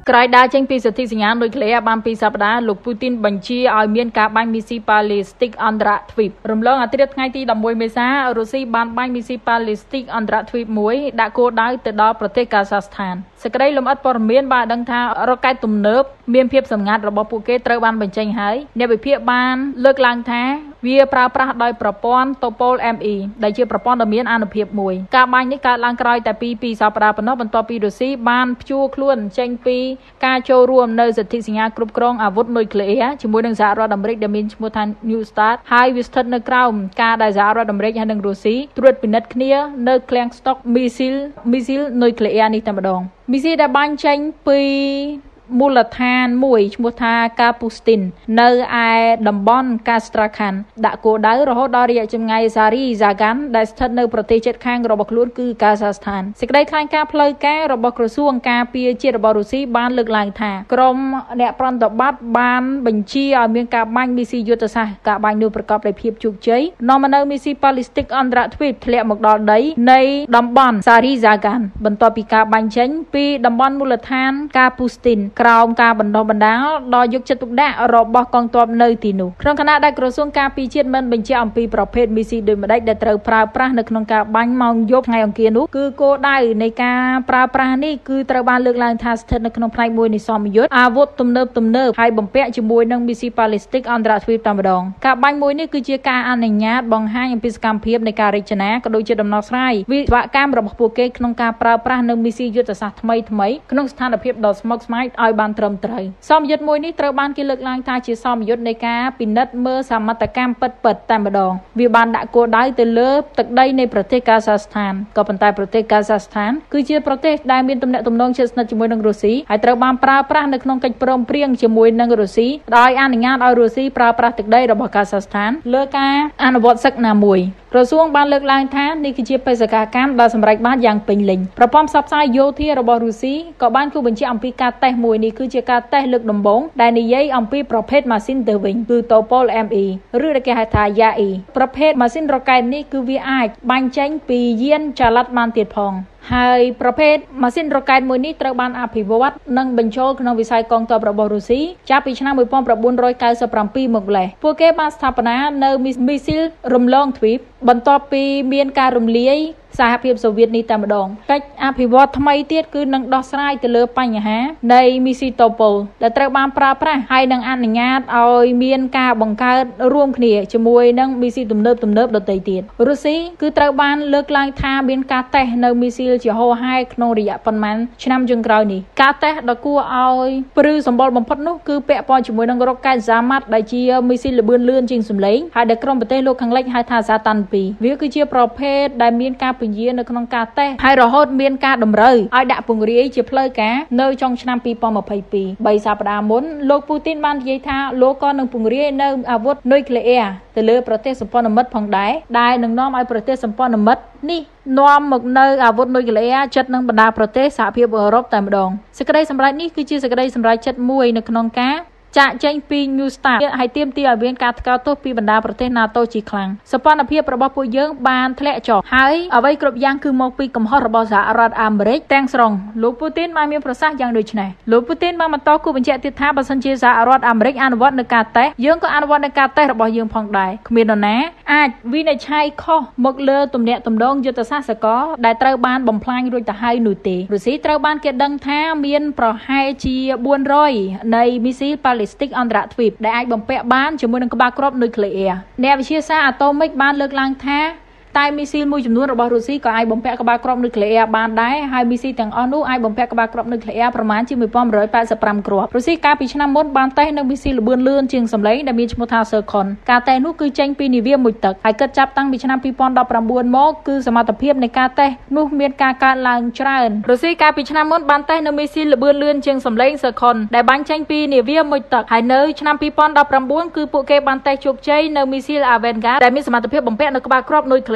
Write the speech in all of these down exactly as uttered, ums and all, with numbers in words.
ក្រោយដើរចេញពីសន្ធិសញ្ញានុយក្លេអ៊ែរបានពីសប្តាហ៍លោកពូទីនបញ្ជាឲ្យមានការបាញ់មីស៊ីប៉ាឡេស្ទិកអន្តរទ្វីបរំលងអាទិត្យថ្ងៃទីដប់មួយមេសារុស្ស៊ីបានបាញ់មីស៊ីប៉ាឡេស្ទិកអន្តរទ្វីបមួយដាក់គោលដៅទៅដល់ប្រទេសកាហ្សាស្ថានសេចក្តីលម្អិតព័ត៌មានបានដឹងថារ៉ុកែតទំនើបមានភាពសម្ងាត់របស់ពួកគេត្រូវបានបញ្ចេញហើយអ្នកវិភាគបានលើកឡើងថាវាប្រើប្រាស់ដោយប្រព័ន្ធ Topol เอ็ม อี ដែលជាប្រព័ន្ធដ៏មានអានុភាពមួយការបាញ់នេះកើតឡើងក្រោយតែពីពីសប្តាហ៍ប៉ុណ្ណោះបន្ទាប់ពីរុស្ស៊ីបានព្យួរខ្លួនចេញពីការចូលរួមនៅសន្ធិសញ្ញាគ្រប់គ្រងអាវុធនុយក្លេអ៊ែរជាមួយនឹងសហរដ្ឋអាមេរិកដែលមានឈ្មោះថា New START ហើយវាស្ថិតនៅក្រោមការដែលសហរដ្ឋអាមេរិកហើយនិងរុស្ស៊ីត្រួតពិនិត្យគ្នានៅឃ្លាំងស្តុកមីស៊ីលមីស៊ីលនុយក្លេអ៊ែរនេះតែម្ដងមីស៊ីលដែលបាញ់ចេញពីមូលដ្ឋានមួយឈ្មោះថាកាពូស្ទីននៅឯតំបន់កាស្ត្រាខានដាក់គោលដៅរហូតដល់រយៈចម្ងាយសារីហ្សាកានដែលស្ថិតនៅប្រទេសជិតខាងរបស់ខ្លួនគឺកាហ្សាស្ថានសេចក្តីថ្លែងការណ៍ផ្លូវការរបស់ក្រសួងការពារជាតិរបស់រុស្ស៊ីបានលើកឡើងថាក្រុមអ្នកប្រតិបត្តិបានបញ្ជាឲ្យមានការបាញ់មីស៊ីយុទ្ធសាស្ត្រការបាញ់នោះប្រកបដោយភាពជោគជ័យនាំមកនៅមីស៊ីប៉ាឡេស្ទិកអន្តរទ្វីបធ្លាក់មកដល់ដីនៃតំបន់សារីហ្សាកានបន្ទាប់ពីការបាញ់ចេញពីតំបន់មូលដ្ឋានកាពូស្ទីនក្រោមការបណ្ដុះបណ្ដាលដល់យកចិត្តទុកដាក់របស់កងទ័ពនៅទីនោះក្នុងខណៈដែលក្រសួងការពារជាតិមិនបញ្ជាក់អំពីប្រភេទមីស៊ីដូចម្ដេចដែលត្រូវប្រើប្រាស់នៅក្នុងការបាញ់ម៉ោងយប់ថ្ងៃអង្គារនោះគឺគោលដៅនៃការប្រើប្រាស់នេះគឺត្រូវបានលើកឡើងថាស្ថិតនៅក្នុងផ្នែកមួយនៃសមយុទ្ធអាវុធទំនើបទំនើបហើយបំពាក់ជាមួយនឹងមីស៊ីប៉ាឡេស្ទិកអន្តរទ្វីបតែម្ដងការបាញ់មួយនេះគឺជាការអនុញ្ញាតបង្ហាញអំពីសកម្មភាពនៃការរចនាក៏ដូចជាដំណោះស្រាយវិស្វកម្មរបស់ពួកគេក្នុងការប្រើប្រាស់នៅមីស៊ីយុទ្ធសាស្ត្រថ្មីថ្មីក្នុងស្ថានភាពដ៏ស្មុគស្មាញឲ្យបានត្រឹមត្រូវសមយុទ្ធមួយនេះត្រូវបានគេលើកឡើងថាជាសមយុទ្ធនៃការពិនិត្យមើលសមត្ថកម្មពិតៗតែម្ដងវាបានដាក់គោលដៅទៅលើទឹកដីនៃប្រទេសកាហ្សាស្ថានក៏ប៉ុន្តែប្រទេសកាហ្សាស្ថានគឺជាប្រទេសដែលមានទំនាក់ទំនងជិតស្និទ្ធជាមួយនឹងរុស្ស៊ីហើយត្រូវបានប្រើប្រាស់នៅក្នុងកិច្ចព្រមព្រៀងជាមួយនឹងរុស្ស៊ីដោយអនុញ្ញាតឲ្យរុស្ស៊ីប្រើប្រាស់ទឹកដីរបស់កាហ្សាស្ថានលើការអនុវត្តសឹកណាមួយក្រសួងបានលើកឡើងថានេះគឺជាបេសកកម្មដ៏សម្រេចបានយ៉ាងពេញលេញប្រព័ន្ធផ្សព្វផ្សាយយោធារបស់រុស្ស៊ីក៏បានគូបញ្ជាក់អំពីការតេស្តមួយនេះគឺជាការតេស្តលើកដំបូងដែលនិយាយអំពីប្រភេទម៉ាស៊ីនទៅវិញគឺ Topol เอ็ม อี ឬដែលគេហៅថា យ៉ា អ៊ី ប្រភេទម៉ាស៊ីនរ៉ុកែតនេះគឺវាអាចបាញ់ចេញពីយានចល័តបានទៀតផងហើយប្រភេទម៉ាស៊ីនរ៉ុកែតមួយនេះត្រូវបានអភិវឌ្ឍនិងបញ្ចូលក្នុងវិស័យកងទ័ពរបស់រុស្ស៊ីចាប់ពីឆ្នាំnineteen ninety-sevenមកម្លេះពួកគេបានស្ថាបនានៅមីស៊ីលរំលងទ្វីបបន្ទាប់ពីមានការរំលាយសហភាពសូវៀតនេះតែម្ដងកិច្ចអភិវឌ្ឍថ្មីទៀតគឺនឹងដោះស្រាយទៅលើបញ្ហានៃមីស៊ីតូប៉ូលដែលត្រូវបានប្រើប្រាស់ហើយនឹងអនុញ្ញាតឲ្យមានការបង្កើតរួមគ្នាជាមួយនឹងមីស៊ីទំនើបទំនើបដទៃទៀតរុស្ស៊ីគឺត្រូវបានលើកឡើងថាមានការតេស្តនៅមីស៊ីលជាហូរហែក្នុងរយៈប៉ុន្មានឆ្នាំចុងក្រោយនេះការតេស្តដ៏គួរឲ្យព្រឺសម្បល់បំផុតនោះគឺពាក់ព័ន្ធជាមួយនឹងរ៉ុកែត Zamaat ដែលជាមីស៊ីលល្បឿនលឿនជាងសម្លេងហើយដែលក្រុមប្រទេសលោកខាងលិចហៅថា Zatan twoវាគឺជាប្រភេទដែលមានការពញានៅក្នុងការតេស្តហើយរហូតមានការតម្រូវឲ្យដាក់ពង្រាយជាផ្លូវការនៅចុងឆ្នាំtwenty twenty-twoបីសប្តាហ៍មុនលោកពូទីនបាននិយាយថាលោកក៏នឹងពង្រាយនៅអាវុធនុយក្លេអ៊ែរទៅលើប្រទេសសម្ព័ន្ធមិត្តផងដែរដែលនឹងនាំឲ្យប្រទេសសម្ព័ន្ធមិត្តនេះនាំមកនៅអាវុធនុយក្លេអ៊ែរជិតនឹងបណ្ដាប្រទេសសហភាពអឺរ៉ុបតែម្ដងសេចក្តីសម្រេចនេះគឺជាសេចក្តីសម្រេចចិត្តមួយនៅក្នុងការចាក់ចេញពី New START ហើយទាមទារឲ្យមានការថ្កោលទោសពីបណ្ដាប្រទេស NATO ជាខ្លាំងសម្ព័ន្ធភាពរបស់ពួកយើងបានធ្លាក់ចុះហើយអ្វីគ្រប់យ៉ាងគឺមកពីកំហុសរបស់សហរដ្ឋអាមេរិកទាំងស្រុងលោកពូទីនបានមានប្រសាសន៍យ៉ាងដូចនេះលោកពូទីនបានបន្តគូបញ្ជាក់ទៀតថាបើសិនជាសហរដ្ឋអាមេរិកអនុវត្តនៅការតេស្តយើងក៏អនុវត្តនៅការតេស្តរបស់យើងផងដែរគ្មាននរណាអាចវិនិច្ឆ័យខុសមកលើទំនាក់ទំនងយុទ្ធសាស្ត្រសកលដែលត្រូវបានបំផ្លាញរួចទៅហើយនោះទេរុស្ស៊ីត្រូវបានគេដឹងថាមានប្រហែលជាfour hundredនៃមីស៊ីលប៉ាឡេស្ទិកអន្តរទ្វីបដែលអាចបំពាក់បានជាមួយនឹងក្បាលគ្រាប់នុយក្លេអ៊ែរអ្នកវិទ្យាសាស្ត្រអាតូមិកបានលើកឡើងថាតែមីស៊ីលមួយចំនួនរបស់រុស្ស៊ីក៏អាចបំពាក់ក្បាលគ្រាប់នុយក្លេអ៊ែរបានដែរហើយមីស៊ីលទាំងអស់នោះអាចបំពាក់ក្បាលគ្រាប់នុយក្លេអ៊ែរប្រមាណជាeleven eighty-fiveគ្រាប់រុស្ស៊ីកាលពីឆ្នាំមុនបានតេស្តនៅមីស៊ីលល្បឿនលឿនជាងសម្លេងដែលមានឈ្មោះថា Zircon ការតេស្តនោះគឺចេញពីនាវាមុជទឹកហើយគិតចាប់តាំងពីឆ្នាំtwenty nineteenមកគឺសមត្ថភាពនៃការតេស្តនោះមានការកើនឡើងច្រើនរុស្ស៊ីកាលពីឆ្នាំមុនបានតេស្តនៅមីស៊ីលល្បឿនលឿនជាងសម្លេង Zircon ដែលបាញ់ចេញពីនាវាមុជទឹកហើយនៅឆ្នាំtwenty nineteenគឺពួកគេបានតេស្តជោគជ័យនៅមីស៊ីល Avangard ដែលមានសមត្ថភាពបំពាក់នៅក្បាលគ្រាប់នុយក្លេ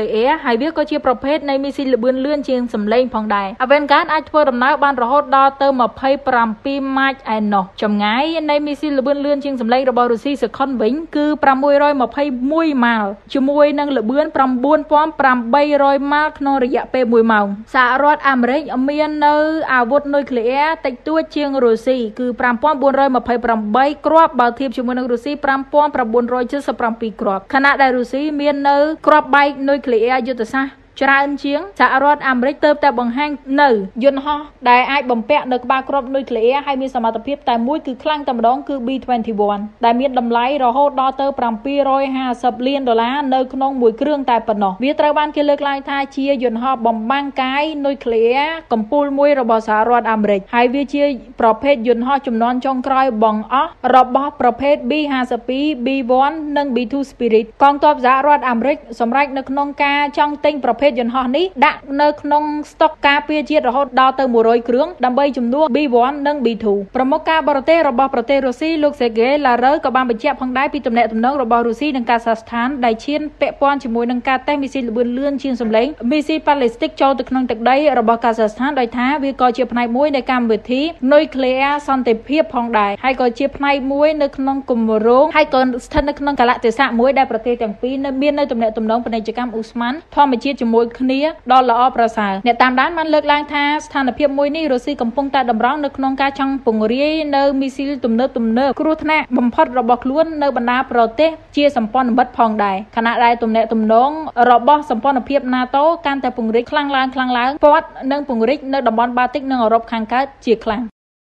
nuclear ហើយវាក៏ជាប្រភេទនៃមីស៊ីលល្បឿនលឿនជាងសម្លេងផងដែរ Avangard អាចធ្វើដំណើរបានរហូតដល់ទៅยี่สิบเจ็ดម៉ាច់ឯណោះចម្ងាយនៃមីស៊ីលល្បឿនលឿនជាងសម្លេងរបស់រុស្ស៊ីសកុនវិញគឺหกร้อยยี่สิบเอ็ดម៉ាល់ជាមួយនឹងល្បឿនnine thousand eight hundredម៉ាល់ក្នុងរយៈពេលមួយម៉ោងសហរដ្ឋអាមេរិកមាននៅអាវុធនុយក្លេអ៊ែរតិចតួចជាងរុស្ស៊ីគឺfive thousand four hundred twenty-eightគ្រាប់បើធៀបជាមួយនឹងរុស្ស៊ីfive thousand nine hundred seventy-sevenគ្រាប់ខណៈដែលរុស្ស៊ីមាននៅគ្រាប់បែកនុយក្លេអ៊ែរយុទ្ធសាស្ត្រច្រើនជាងសហរដ្ឋអាមេរិកទើបតែបង្ហាញនៅយន្តហោះដែលអាចបំពាក់នៅក្បាលគ្រាប់នុយក្លេអ៊ែរហើយមានសមត្ថភាពតែមួយគឺខ្លាំងតែម្ដងគឺ B twenty-one ដែលមានតម្លៃរហូតដល់ទៅseven hundred fiftyលានដុល្លារនៅក្នុងមួយគ្រឿងតែប៉ុណ្ណោះវាត្រូវបានគេលើកឡើងថាជាយន្តហោះបំបាំងកាយនុយក្លេអ៊ែរកំពូលមួយរបស់សហរដ្ឋអាមេរិកហើយវាជាប្រភេទយន្តហោះជំនាន់ចុងក្រោយបង្អស់របស់ប្រភេទ B fifty-two B one និង B two Spirit កងទ័ពសហរដ្ឋអាមេរិកសម្រេចនៅក្នុងការចង់ទិញប្រភេទយន្តហោះនេះដាក់នៅក្នុងស្តុកការពារជាតិរហូតដល់ទៅone hundredគ្រឿងដើម្បីជំនួស B one និង B two ប្រមុខការបរទេសរបស់ប្រទេសរុស្ស៊ីលោក Sergei Lavrov ក៏បានបញ្ជាក់ផងដែរពីទំនាក់ទំនងរបស់រុស្ស៊ីនិងកាហ្សាស្ថានដែលឈានពាក់ព័ន្ធជាមួយនឹងការតេស្តមីស៊ីលល្បឿនលឿនជាងសម្លេងមីស៊ីប៉ាឡេស្ទិកចូលទៅក្នុងទឹកដីរបស់កាហ្សាស្ថានដោយថាវាក៏ជាផ្នែកមួយនៃកម្មវិធីនុយក្លេអ៊ែរសន្តិភាពផងដែរហើយក៏ជាផ្នែកមួយនៅក្នុងគម្រោងហើយក៏ស្ថិតនៅក្នុងកាលៈទេសៈមួយដែលប្រទេសទាំងពីរនៅមាននៅទំនាក់ទំនងពាណិជ្ជកម្មឧស្ម័នធម្មជាតិជាមួយគ្នាដ៏ល្អប្រសើរអ្នកតាមដានបានលើកឡើងថាស្ថានភាពមួយនេះរុស្ស៊ីកំពុងតែតម្រង់នៅក្នុងការចង់ពង្រាយនៅមីស៊ីលទំនើបទំនើបគ្រោះថ្នាក់បំផុតរបស់ខ្លួននៅបណ្ដាប្រទេសជាសម្ព័ន្ធមិត្តផងដែរខណៈដែលទំនាក់ទំនងរបស់សម្ព័ន្ធភាព NATO កាន់តែពង្រីកខ្លាំងឡើងខ្លាំងឡើងព័ទ្ធនឹងពង្រីកនៅតំបន់បាល់ទិកនិងអឺរ៉ុបខាងកើតជាខ្លាំង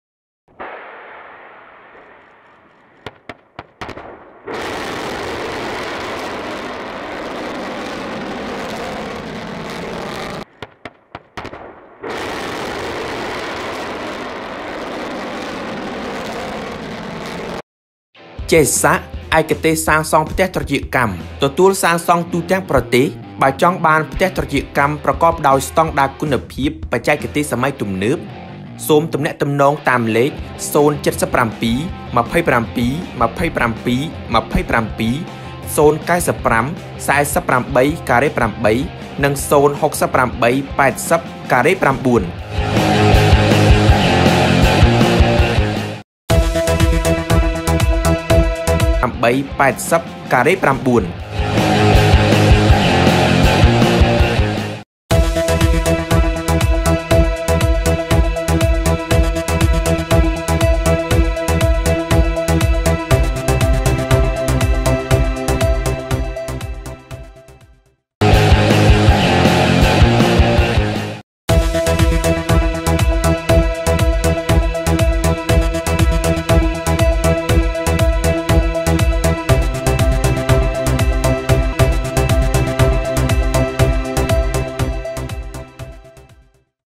ចេះសាក់ឯកទេសសាងសង់ផ្ទះត្រជាកម្មទទួលសាងសង់ទូទាំងប្រទេសបើចង់បានផ្ទះត្រជាកម្មប្រកបដោយស្តង់ដារគុណភាពបច្ចេកទេសសម័យទំនើបសូមទំនាក់ទំនងតាមលេខzero seven seven two twenty-seven twenty-seven twenty-seven zero nine five forty-eight carry eightនិងzero six eight eighty carry nine eight eighty carry nine